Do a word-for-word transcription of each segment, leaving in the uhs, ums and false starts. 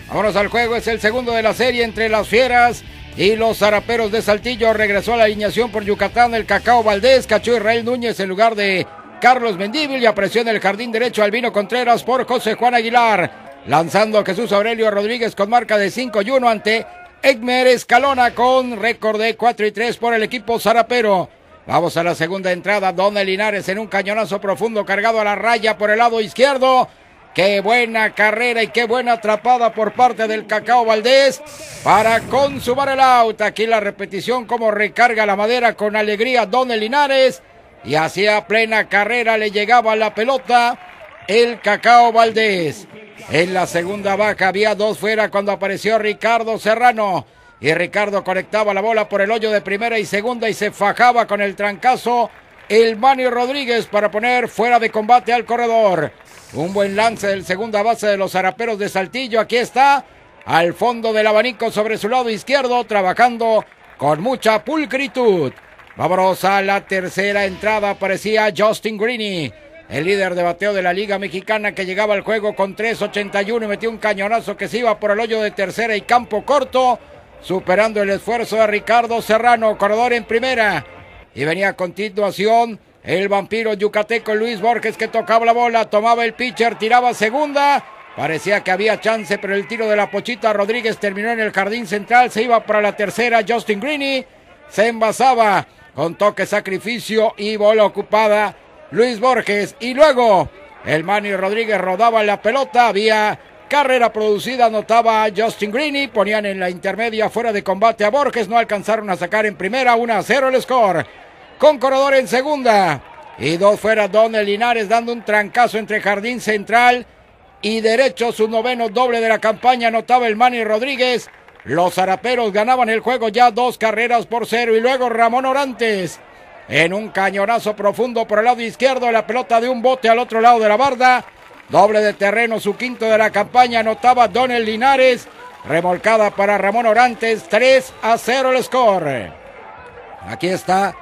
Vámonos al juego, es el segundo de la serie entre las Fieras y los Zaraperos de Saltillo. Regresó a la alineación por Yucatán el Cacao Valdés, cachó Israel Núñez en lugar de Carlos Mendívil y apareció en el jardín derecho Albino Contreras por José Juan Aguilar. Lanzando Jesús Aurelio Rodríguez con marca de cinco y uno ante Egmer Escalona con récord de cuatro y tres por el equipo zarapero. Vamos a la segunda entrada, Donel Linares en un cañonazo profundo cargado a la raya por el lado izquierdo. Qué buena carrera y qué buena atrapada por parte del Cacao Valdés para consumar el out. Aquí la repetición como recarga la madera con alegría Donel Linares. Y hacia plena carrera le llegaba la pelota el Cacao Valdés. En la segunda baja había dos fuera cuando apareció Ricardo Serrano. Y Ricardo conectaba la bola por el hoyo de primera y segunda y se fajaba con el trancazo el Manny Rodríguez para poner fuera de combate al corredor. Un buen lance del segunda base de los Zaraperos de Saltillo. Aquí está, al fondo del abanico sobre su lado izquierdo, trabajando con mucha pulcritud. Vámonos a la tercera entrada. Aparecía Justin Greeny, el líder de bateo de la Liga Mexicana, que llegaba al juego con tres ochenta y uno y metió un cañonazo que se iba por el hoyo de tercera y campo corto, superando el esfuerzo de Ricardo Serrano, corredor en primera. Y venía a continuación el vampiro yucateco Luis Borges, que tocaba la bola, tomaba el pitcher, tiraba segunda. Parecía que había chance, pero el tiro de la Pochita Rodríguez terminó en el jardín central. Se iba para la tercera Justin Greeny, se envasaba con toque sacrificio y bola ocupada Luis Borges. Y luego el Manny Rodríguez rodaba la pelota, había carrera producida, anotaba Justin Greeny, ponían en la intermedia fuera de combate a Borges, no alcanzaron a sacar en primera, uno a cero el score. Con corredor en segunda y dos fuera Donel Linares dando un trancazo entre jardín central y derecho, su noveno doble de la campaña, anotaba el Manny Rodríguez. Los Zaraperos ganaban el juego ya dos carreras por cero. Y luego Ramón Orantes en un cañonazo profundo por el lado izquierdo, la pelota de un bote al otro lado de la barda, doble de terreno, su quinto de la campaña, anotaba Donel Linares, remolcada para Ramón Orantes, tres a cero el score. Aquí está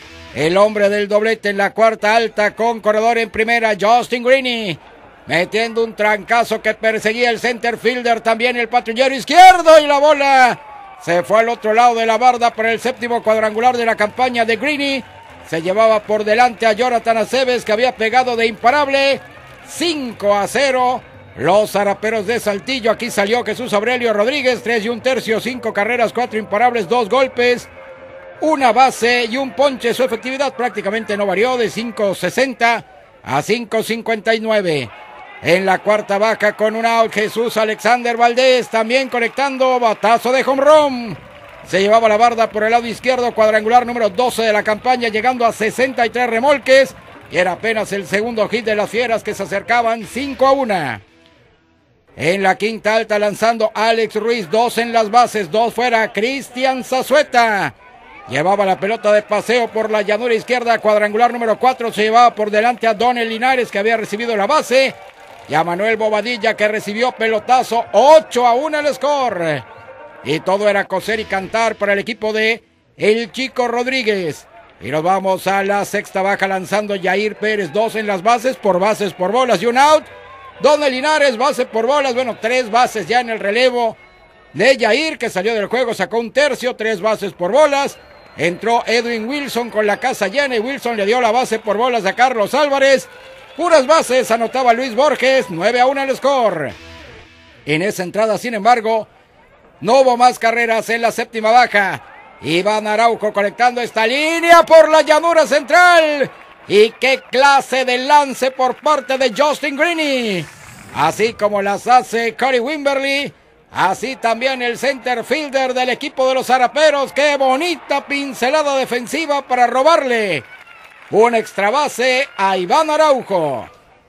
el hombre del doblete en la cuarta alta con corredor en primera, Justin Greeny, metiendo un trancazo que perseguía el center fielder, también el patrullero izquierdo, y la bola se fue al otro lado de la barda por el séptimo cuadrangular de la campaña de Greeny. Se llevaba por delante a Jonathan Aceves, que había pegado de imparable. Cinco a cero los Zaraperos de Saltillo. Aquí salió Jesús Aurelio Rodríguez, tres y un tercio, cinco carreras, cuatro imparables, dos golpes, una base y un ponche. Su efectividad prácticamente no varió, de cinco sesenta a cinco cincuenta y nueve. En la cuarta baja con un out, Jesús Alexander Valdés también conectando, batazo de home run. Se llevaba la barda por el lado izquierdo, cuadrangular número doce de la campaña, llegando a sesenta y tres remolques. Y era apenas el segundo hit de las Fieras, que se acercaban cinco a uno. En la quinta alta lanzando Alex Ruiz, dos en las bases, dos fuera Cristian Zazueta. Llevaba la pelota de paseo por la llanura izquierda, cuadrangular número cuatro, se llevaba por delante a Donel Linares, que había recibido la base, y a Manuel Bobadilla, que recibió pelotazo. Ocho a uno el score. Y todo era coser y cantar para el equipo de el Chico Rodríguez. Y nos vamos a la sexta baja lanzando Yair Pérez, dos en las bases, por bases por bolas y un out. Donel Linares, base por bolas, bueno, tres bases ya en el relevo de Yair, que salió del juego, sacó un tercio, tres bases por bolas. Entró Edwin Wilson con la casa llena y Wilson le dio la base por bolas a Carlos Álvarez. Puras bases, anotaba Luis Borges, nueve a uno el score. En esa entrada, sin embargo, no hubo más carreras en la séptima baja. Iván Araujo conectando esta línea por la llanura central. Y qué clase de lance por parte de Justin Greeny. Así como las hace Corey Wimberly, así también el center fielder del equipo de los Zaraperos. Qué bonita pincelada defensiva para robarle un extra base a Iván Araujo.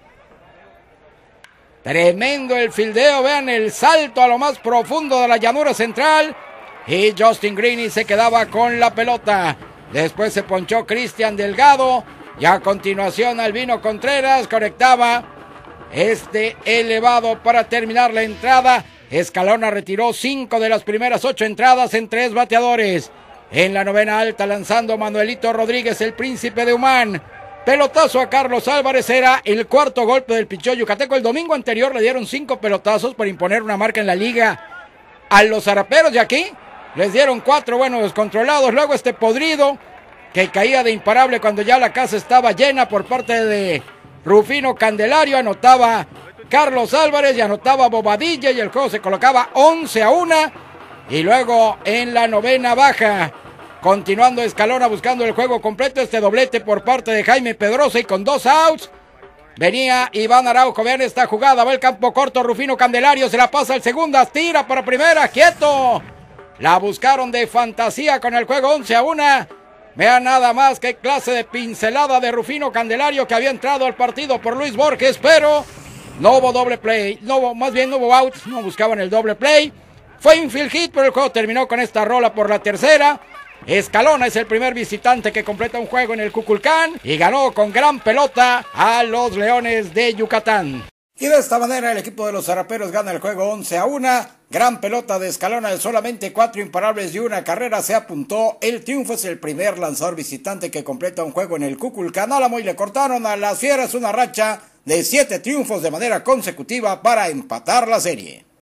Tremendo el fildeo, vean el salto a lo más profundo de la llanura central. Y Justin Greeny se quedaba con la pelota. Después se ponchó Cristian Delgado. Y a continuación Albino Contreras conectaba este elevado para terminar la entrada. Escalona retiró cinco de las primeras ocho entradas en tres bateadores. En la novena alta lanzando Manuelito Rodríguez, el príncipe de Humán. Pelotazo a Carlos Álvarez, era el cuarto golpe del pichón yucateco. El domingo anterior le dieron cinco pelotazos para imponer una marca en la liga a los zaraperos, y aquí les dieron cuatro buenos descontrolados. Luego este podrido que caía de imparable cuando ya la casa estaba llena por parte de Rufino Candelario. Anotaba Carlos Álvarez y anotaba Bobadilla y el juego se colocaba once a uno. Y luego en la novena baja, continuando Escalona buscando el juego completo, este doblete por parte de Jaime Pedrosa y con dos outs. Venía Iván Araujo, vean esta jugada, va el campo corto, Rufino Candelario se la pasa al segunda, tira para primera, quieto. La buscaron de fantasía con el juego once a uno. Vean nada más qué clase de pincelada de Rufino Candelario, que había entrado al partido por Luis Borges, pero no hubo doble play, no hubo, más bien no hubo out, no buscaban el doble play. Fue infield hit, pero el juego terminó con esta rola por la tercera. Escalona es el primer visitante que completa un juego en el Cuculcán y ganó con gran pelota a los Leones de Yucatán. Y de esta manera el equipo de los zaraperos gana el juego once a uno. Gran pelota de Escalona de solamente cuatro imparables y una carrera se apuntó. El triunfo, es el primer lanzador visitante que completa un juego en el Cuculcán Álamo y le cortaron a las Fieras una racha de siete triunfos de manera consecutiva para empatar la serie.